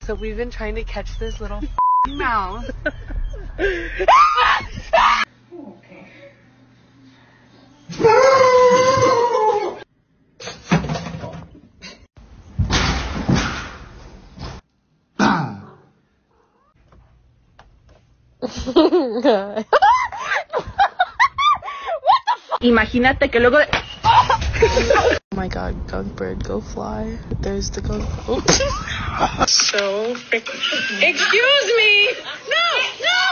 So we've been trying to catch this little mouse. Okay. Imagínate que luego de... Oh my god, gunk bird, go fly. There's the gunk. Oh. So freaking... Excuse me! No! No!